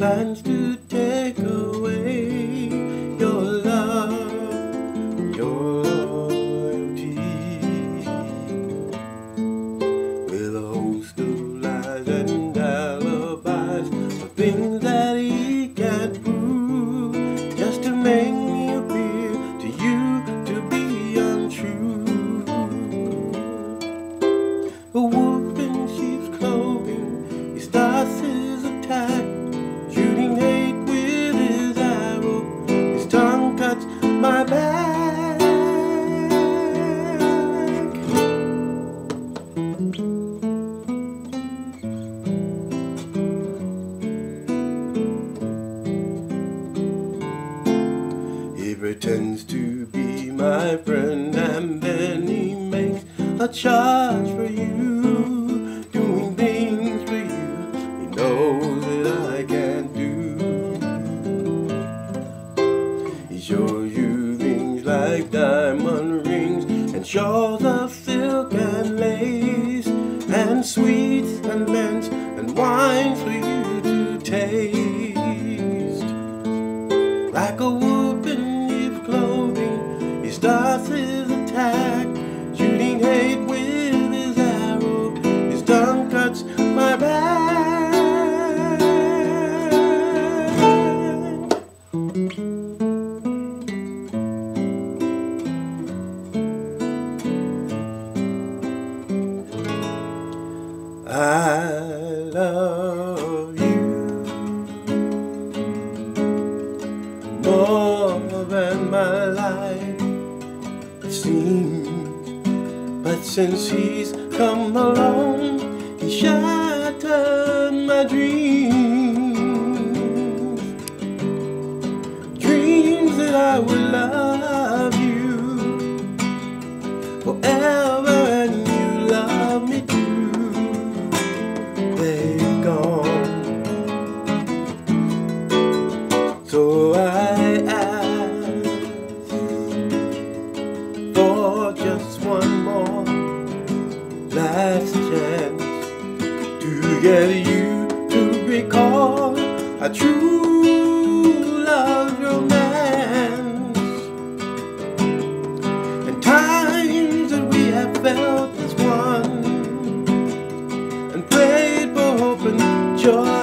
plans to take away your love, your loyalty, with a host of lies and alibis of things that he can't prove, just to make me appear to you to be untrue. A wolf in sheep's clothing, he starts his attack, shooting hate with his arrow. His tongue cuts my back. He pretends to be my friend, and then he makes a charge for you, doing things for you he knows that I can't do. He shows you things like diamond rings and shawls of silk and lace, and sweets and mints and wines for you to taste. Like a wolf in sheep's clothing, he starts his attack, shooting hate with his arrow. His tongue cuts my back. I love you more than my life, it seems. But since he's come along, he shattered my dreams. Dreams that I would love you forever and you love me too. They've gone. So I ask for just one more last chance to get you to recall a true love romance, and times that we have felt as one, and prayed for hope and joy.